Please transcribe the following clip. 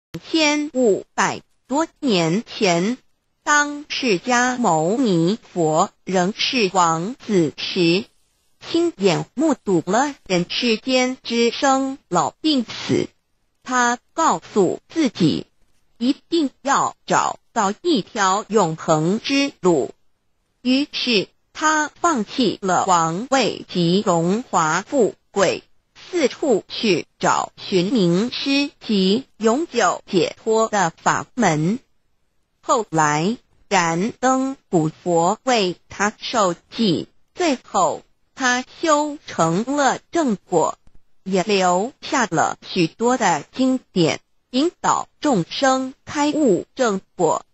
2500多年前，当释迦牟尼佛仍是王子时，亲眼目睹了人世间之生老病死。他告诉自己，一定要找到一条永恒之路。于是他放弃了王位及荣华富贵，四处去找寻名师及永久解脱的法门。后来燃灯古佛为他受记，最后他修成了正果，也留下了许多的经典，引导众生开悟正果。